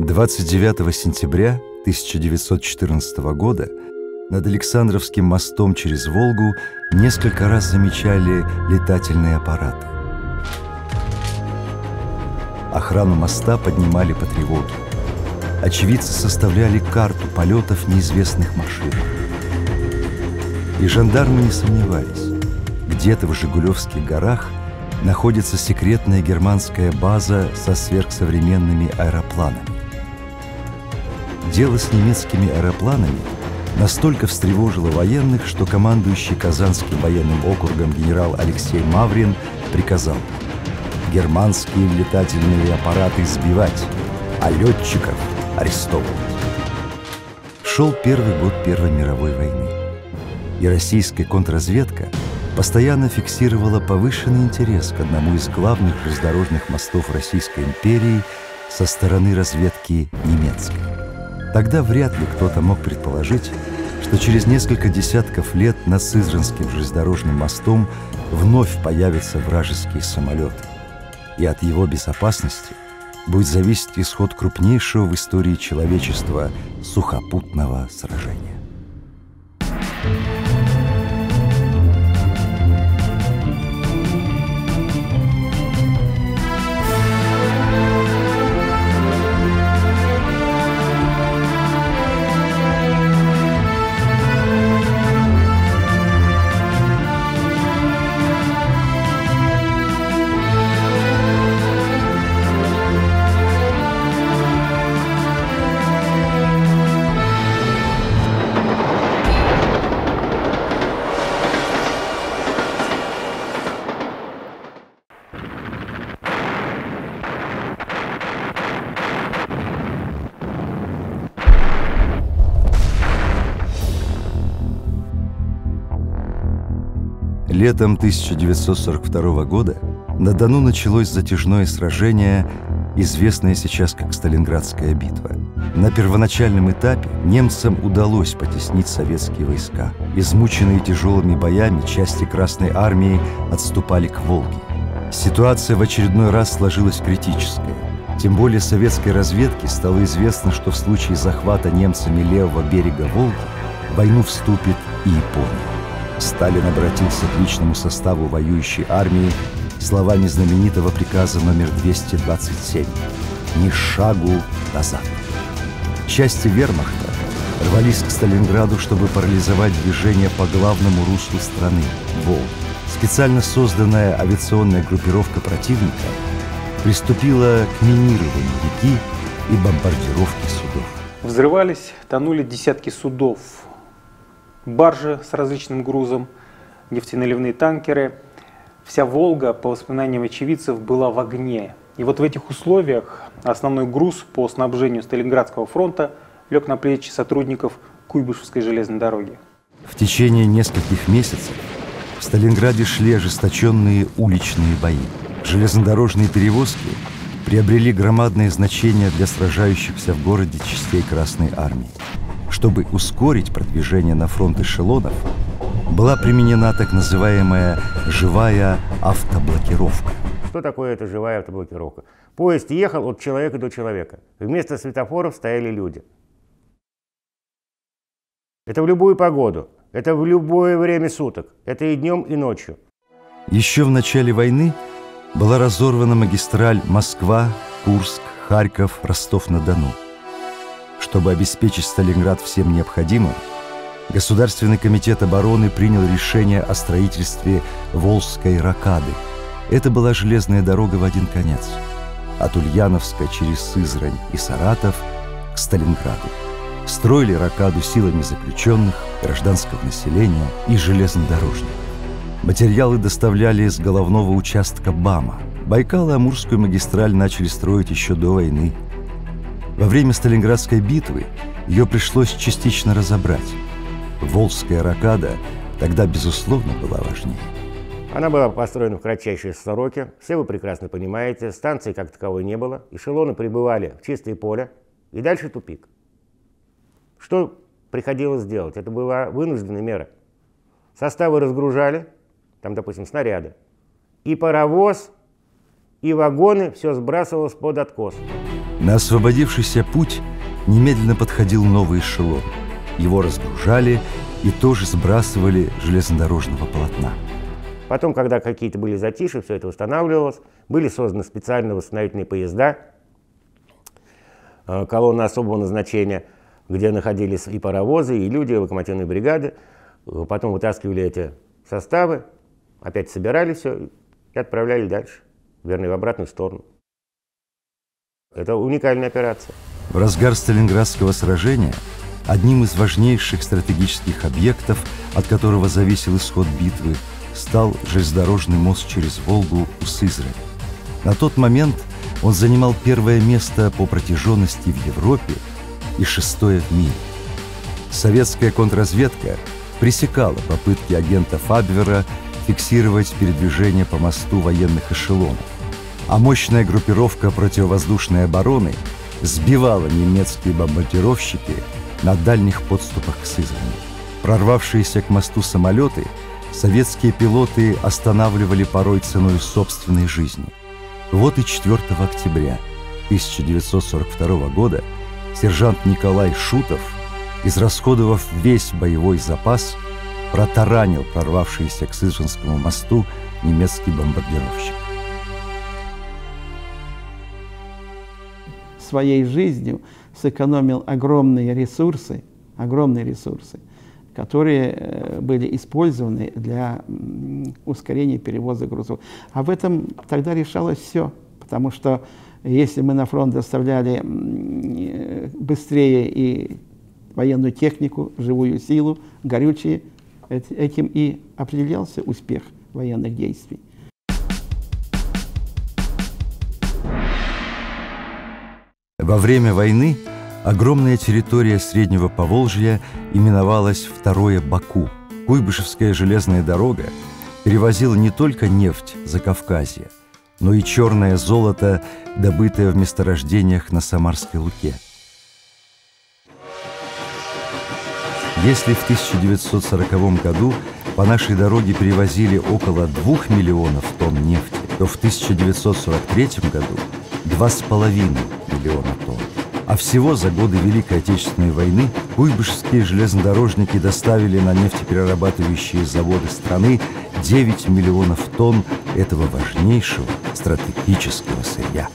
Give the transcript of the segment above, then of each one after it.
29 сентября 1914 года над Александровским мостом через Волгу несколько раз замечали летательные аппараты. Охрану моста поднимали по тревоге. Очевидцы составляли карту полетов неизвестных машин. И жандармы не сомневались. Где-то в Жигулевских горах находится секретная германская база со сверхсовременными аэропланами. Дело с немецкими аэропланами настолько встревожило военных, что командующий Казанским военным округом генерал Алексей Маврин приказал германские летательные аппараты сбивать, а летчиков арестовывать. Шел первый год Первой мировой войны, и российская контрразведка постоянно фиксировала повышенный интерес к одному из главных железнодорожных мостов Российской империи со стороны разведки немецкой. Тогда вряд ли кто-то мог предположить, что через несколько десятков лет над Сызранским железнодорожным мостом вновь появятся вражеские самолеты, и от его безопасности будет зависеть исход крупнейшего в истории человечества сухопутного сражения. Летом 1942 года на Дону началось затяжное сражение, известное сейчас как Сталинградская битва. На первоначальном этапе немцам удалось потеснить советские войска. Измученные тяжелыми боями, части Красной армии отступали к Волге. Ситуация в очередной раз сложилась критическая. Тем более советской разведке стало известно, что в случае захвата немцами левого берега Волги в войну вступит и Япония. Сталин обратился к личному составу воюющей армии словами знаменитого приказа номер 227 «Ни шагу назад». Части вермахта рвались к Сталинграду, чтобы парализовать движение по главному руслу страны – Волге. Специально созданная авиационная группировка противника приступила к минированию реки и бомбардировке судов. Взрывались, тонули десятки судов. Баржи с различным грузом, нефтеналивные танкеры. Вся Волга, по воспоминаниям очевидцев, была в огне. И вот в этих условиях основной груз по снабжению Сталинградского фронта лег на плечи сотрудников Куйбышевской железной дороги. В течение нескольких месяцев в Сталинграде шли ожесточенные уличные бои. Железнодорожные перевозки приобрели громадное значение для сражающихся в городе частей Красной армии. Чтобы ускорить продвижение на фронт эшелонов, была применена так называемая живая автоблокировка. Что такое эта живая автоблокировка? Поезд ехал от человека до человека. Вместо светофоров стояли люди. Это в любую погоду, это в любое время суток, это и днем, и ночью. Еще в начале войны была разорвана магистраль Москва, Курск, Харьков, Ростов-на-Дону. Чтобы обеспечить Сталинград всем необходимым, Государственный комитет обороны принял решение о строительстве Волжской рокады. Это была железная дорога в один конец, от Ульяновска через Сызрань и Саратов к Сталинграду. Строили рокаду силами заключенных, гражданского населения и железнодорожников. Материалы доставляли с головного участка БАМа. Байкал и Амурскую магистраль начали строить еще до войны. Во время Сталинградской битвы ее пришлось частично разобрать. Волжская рокада тогда, безусловно, была важнее. Она была построена в кратчайшие сроки. Все вы прекрасно понимаете, станции как таковой не было. Эшелоны прибывали в чистое поле, и дальше тупик. Что приходилось делать? Это была вынужденная мера. Составы разгружали, там, допустим, снаряды, и паровоз, и вагоны, все сбрасывалось под откос. На освободившийся путь немедленно подходил новый эшелон. Его разгружали и тоже сбрасывали с железнодорожного полотна. Потом, когда какие-то были затишья, все это восстанавливалось. Были созданы специальные восстановительные поезда, колонны особого назначения, где находились и паровозы, и люди, и локомотивные бригады. Потом вытаскивали эти составы, опять собирали все и отправляли дальше, вернее, в обратную сторону. Это уникальная операция. В разгар Сталинградского сражения одним из важнейших стратегических объектов, от которого зависел исход битвы, стал железнодорожный мост через Волгу у Сызрани. На тот момент он занимал первое место по протяженности в Европе и шестое в мире. Советская контрразведка пресекала попытки агентов Абвера фиксировать передвижение по мосту военных эшелонов, а мощная группировка противовоздушной обороны сбивала немецкие бомбардировщики на дальних подступах к Сызрани. Прорвавшиеся к мосту самолеты советские пилоты останавливали порой ценой собственной жизни. Вот и 4 октября 1942 года сержант Николай Шутов, израсходовав весь боевой запас, протаранил прорвавшийся к Сызранскому мосту немецкий бомбардировщик. Своей жизнью сэкономил огромные ресурсы, которые были использованы для ускорения перевоза грузов. А в этом тогда решалось все, потому что если мы на фронт доставляли быстрее и военную технику, живую силу, горючее, этим и определялся успех военных действий. Во время войны огромная территория Среднего Поволжья именовалась Второе Баку. Куйбышевская железная дорога перевозила не только нефть Закавказья, но и черное золото, добытое в месторождениях на Самарской Луке. Если в 1940 году по нашей дороге перевозили около 2 миллионов тонн нефти, то в 1943 году 2,5 миллиона тонн. А всего за годы Великой Отечественной войны куйбышевские железнодорожники доставили на нефтеперерабатывающие заводы страны 9 миллионов тонн этого важнейшего стратегического сырья.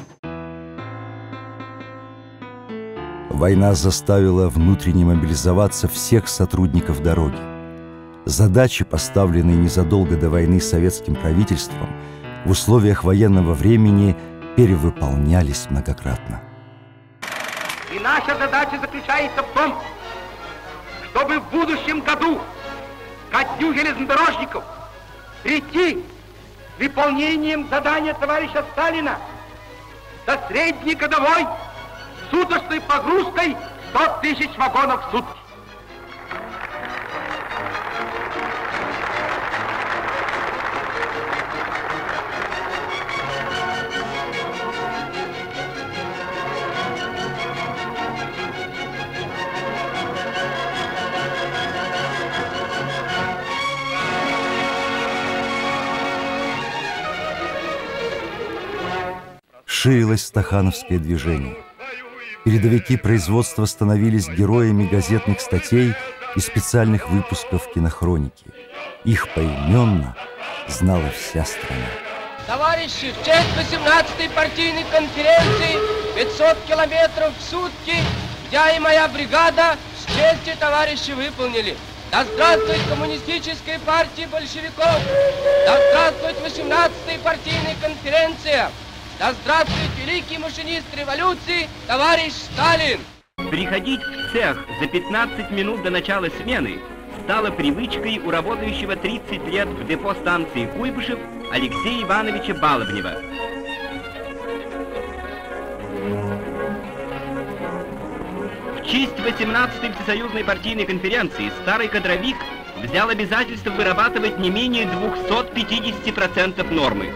Война заставила внутренне мобилизоваться всех сотрудников дороги. Задачи, поставленные незадолго до войны советским правительством, в условиях военного времени перевыполнялись многократно. И наша задача заключается в том, чтобы в будущем году ко Дню железнодорожников прийти с выполнением задания товарища Сталина со среднегодовой суточной погрузкой 100 тысяч вагонов в сутки. Ширилось стахановское движение. Передовики производства становились героями газетных статей и специальных выпусков кинохроники. Их поименно знала вся страна. Товарищи, в честь 18-й партийной конференции 500 километров в сутки я и моя бригада с честью, товарищи, выполнили. Да здравствует коммунистическая партия большевиков! Да здравствует 18-я партийная конференция! Да здравствует великий машинист революции, товарищ Сталин! Приходить в цех за 15 минут до начала смены стало привычкой у работающего 30 лет в депо станции Куйбышев Алексея Ивановича Баловнева. В честь 18-й всесоюзной партийной конференции старый кадровик взял обязательство вырабатывать не менее 250% нормы.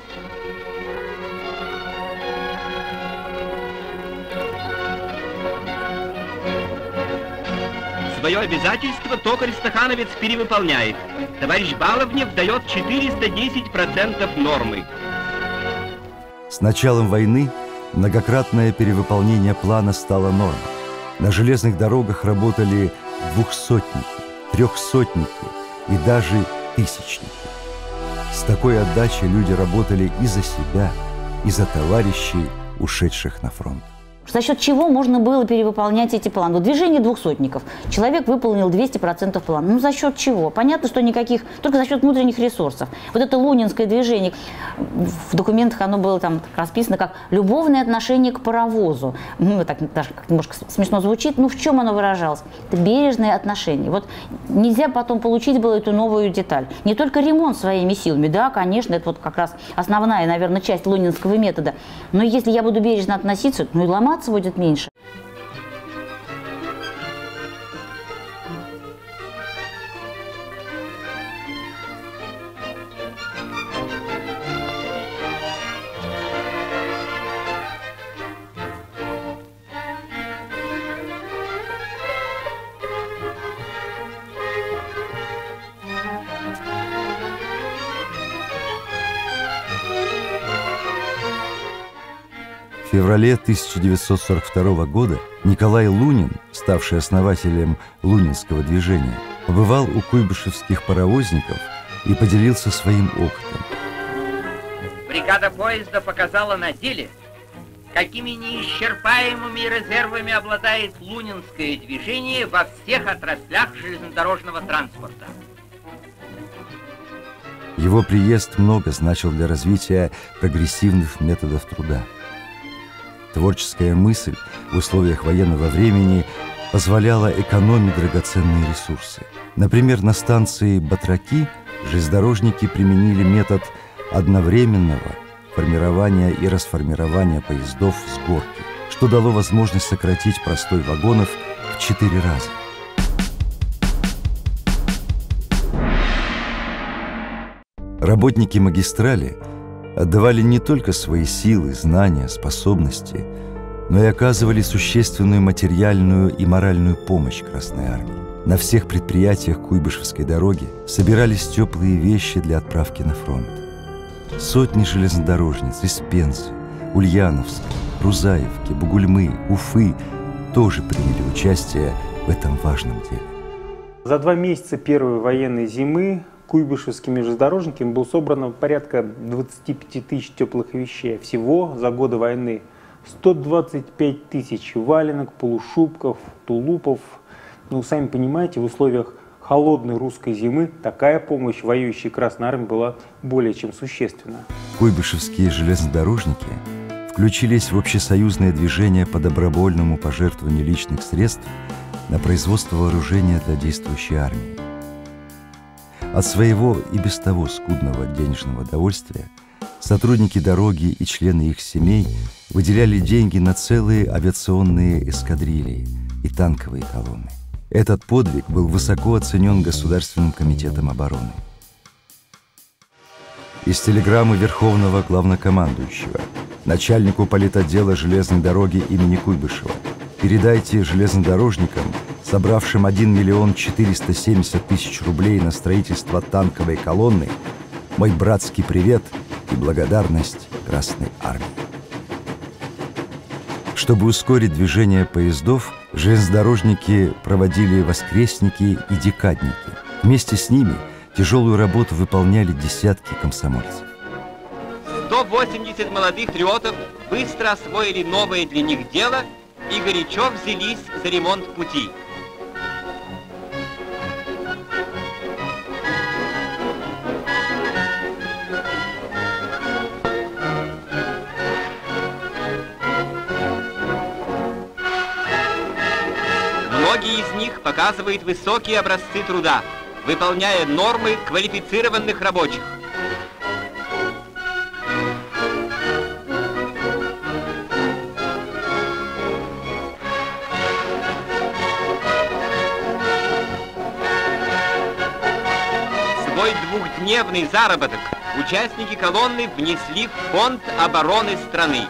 Свое обязательство токарь-стахановец перевыполняет. Товарищ Баловнев дает 410% нормы. С началом войны Многократное перевыполнение плана стало нормой. На железных дорогах работали двухсотники, трехсотники и даже тысячники. С такой отдачей люди работали и за себя, и за товарищей, ушедших на фронт. За счет чего можно было перевыполнять эти планы? Вот движение двухсотников. Человек выполнил 200% плана. Ну, за счет чего? Понятно, что никаких, только за счет внутренних ресурсов. Вот это лунинское движение, в документах оно было там расписано как любовное отношение к паровозу. Ну, так даже немножко смешно звучит, но в чем оно выражалось? Это бережное отношение. Вот нельзя потом получить было эту новую деталь. Не только ремонт своими силами, да, конечно, это вот как раз основная, наверное, часть лунинского метода. Но если я буду бережно относиться, ну и ломаться будет меньше. В феврале 1942 года Николай Лунин, ставший основателем лунинского движения, побывал у куйбышевских паровозников и поделился своим опытом. Бригада поезда показала на деле, какими неисчерпаемыми резервами обладает лунинское движение во всех отраслях железнодорожного транспорта. Его приезд много значил для развития прогрессивных методов труда. Творческая мысль в условиях военного времени позволяла экономить драгоценные ресурсы. Например, на станции Батраки железнодорожники применили метод одновременного формирования и расформирования поездов с горки, что дало возможность сократить простой вагонов в 4 раза. Работники магистрали отдавали не только свои силы, знания, способности, но и оказывали существенную материальную и моральную помощь Красной Армии. На всех предприятиях Куйбышевской дороги собирались теплые вещи для отправки на фронт. Сотни железнодорожниц из Пензы, Ульяновска, Рузаевки, Бугульмы, Уфы тоже приняли участие в этом важном деле. За 2 месяца первой военной зимы куйбышевскими железнодорожниками было собрано порядка 25 тысяч теплых вещей. Всего за годы войны 125 тысяч валенок, полушубков, тулупов. Ну, сами понимаете, в условиях холодной русской зимы такая помощь воюющей Красной Армии была более чем существенна. Куйбышевские железнодорожники включились в общесоюзное движение по добровольному пожертвованию личных средств на производство вооружения для действующей армии. От своего и без того скудного денежного довольствия сотрудники дороги и члены их семей выделяли деньги на целые авиационные эскадрильи и танковые колонны. Этот подвиг был высоко оценен Государственным комитетом обороны. Из телеграммы Верховного главнокомандующего начальнику политотдела железной дороги имени Куйбышева: передайте железнодорожникам, собравшим 1 470 000 рублей на строительство танковой колонны, мой братский привет и благодарность Красной Армии. Чтобы ускорить движение поездов, железнодорожники проводили воскресники и декадники. Вместе с ними тяжелую работу выполняли десятки комсомольцев. 180 молодых патриотов быстро освоили новое для них дело и горячо взялись за ремонт пути. Многие из них показывают высокие образцы труда, выполняя нормы квалифицированных рабочих. Свой двухдневный заработок участники колонны внесли в фонд обороны страны.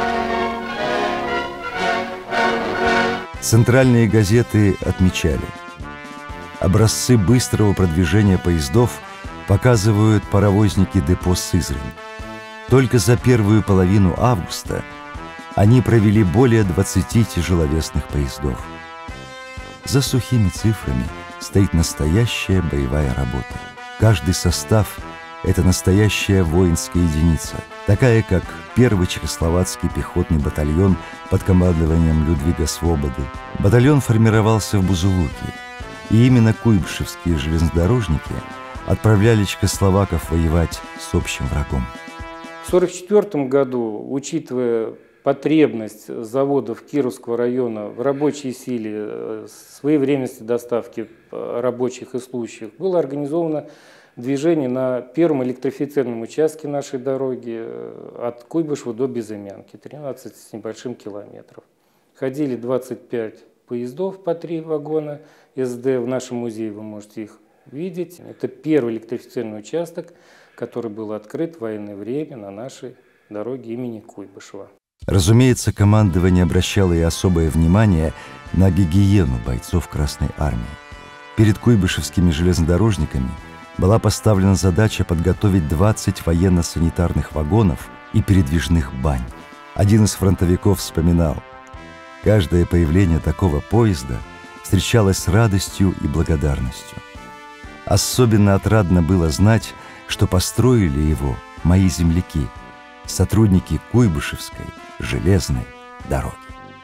Центральные газеты отмечали: образцы быстрого продвижения поездов показывают паровозники депо Сызрань. Только за первую половину августа Они провели более 20 тяжеловесных поездов. За сухими цифрами стоит настоящая боевая работа. Каждый состав – это настоящая воинская единица, такая как первый чехословацкий пехотный батальон под командованием Людвига Свободы. Батальон формировался в Бузулуке, и именно куйбышевские железнодорожники отправляли чехословаков воевать с общим врагом. В 1944 году, учитывая потребность заводов Кировского района в рабочей силе, своевременности доставки рабочих и служащих, было организовано движение на первом электрифицированном участке нашей дороги от Куйбышева до Безымянки, 13 с небольшим километров. Ходили 25 поездов по 3 вагона СД. В нашем музее вы можете их видеть. Это первый электрифицированный участок, который был открыт в военное время на нашей дороге имени Куйбышева. Разумеется, командование обращало и особое внимание на гигиену бойцов Красной Армии. Перед куйбышевскими железнодорожниками была поставлена задача подготовить 20 военно-санитарных вагонов и передвижных бань. Один из фронтовиков вспоминал: «Каждое появление такого поезда встречалось с радостью и благодарностью. Особенно отрадно было знать, что построили его мои земляки, сотрудники Куйбышевской железной дороги».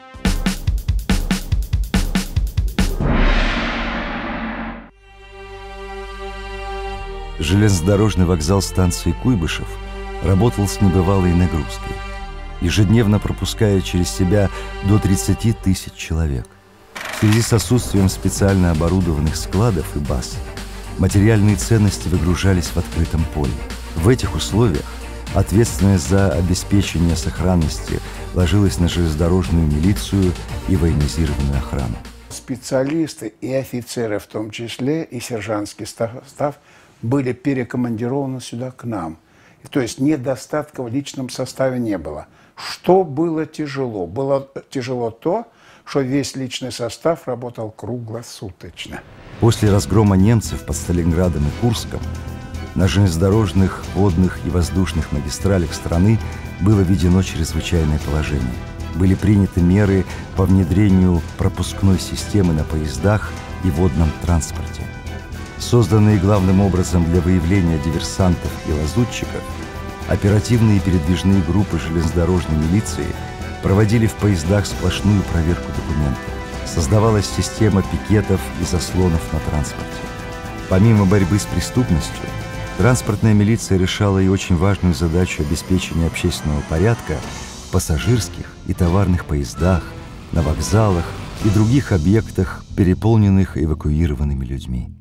Железнодорожный вокзал станции Куйбышев работал с небывалой нагрузкой, ежедневно пропуская через себя до 30 тысяч человек. В связи с отсутствием специально оборудованных складов и баз, материальные ценности выгружались в открытом поле. В этих условиях ответственность за обеспечение сохранности ложилась на железнодорожную милицию и военизированную охрану. Специалисты и офицеры, в том числе и сержантский состав, были перекомандированы сюда к нам. То есть недостатка в личном составе не было. Что было тяжело? Было тяжело то, что весь личный состав работал круглосуточно. После разгрома немцев под Сталинградом и Курском на железнодорожных, водных и воздушных магистралях страны было введено чрезвычайное положение. Были приняты меры по внедрению пропускной системы на поездах и водном транспорте. Созданные главным образом для выявления диверсантов и лазутчиков, оперативные передвижные группы железнодорожной милиции проводили в поездах сплошную проверку документов. Создавалась система пикетов и заслонов на транспорте. Помимо борьбы с преступностью, транспортная милиция решала и очень важную задачу обеспечения общественного порядка в пассажирских и товарных поездах, на вокзалах и других объектах, переполненных эвакуированными людьми.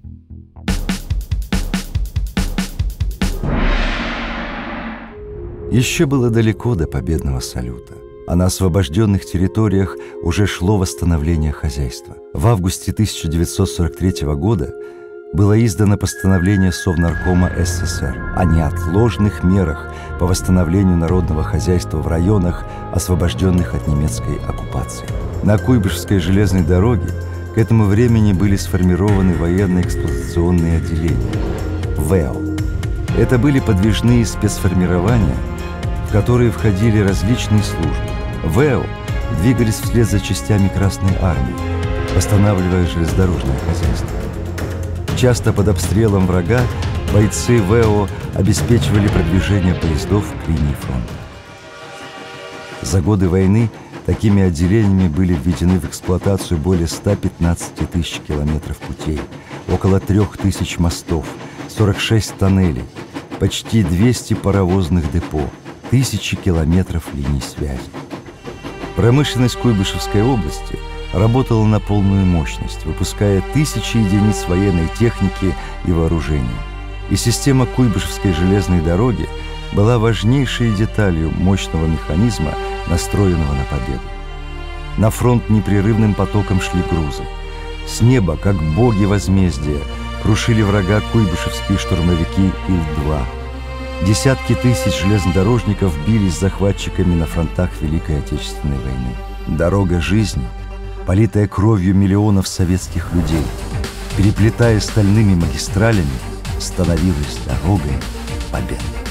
Еще было далеко до победного салюта, а на освобожденных территориях уже шло восстановление хозяйства. В августе 1943 года было издано постановление Совнаркома СССР о неотложных мерах по восстановлению народного хозяйства в районах, освобожденных от немецкой оккупации. На Куйбышевской железной дороге к этому времени были сформированы военно-эксплуатационные отделения – ВЭО. Это были подвижные спецформирования, в которые входили различные службы. ВЭО двигались вслед за частями Красной Армии, восстанавливая железнодорожное хозяйство. Часто под обстрелом врага бойцы ВЭО обеспечивали продвижение поездов к линии фронта. За годы войны такими отделениями были введены в эксплуатацию более 115 тысяч километров путей, около 3000 мостов, 46 тоннелей, почти 200 паровозных депо, тысячи километров линий связи. Промышленность Куйбышевской области работала на полную мощность, выпуская тысячи единиц военной техники и вооружения. И система Куйбышевской железной дороги была важнейшей деталью мощного механизма, настроенного на победу. На фронт непрерывным потоком шли грузы. С неба, как боги возмездия, крушили врага куйбышевские штурмовики Ил-2. Десятки тысяч железнодорожников бились с захватчиками на фронтах Великой Отечественной войны. Дорога жизни, политая кровью миллионов советских людей, переплетая стальными магистралями, становилась дорогой победы.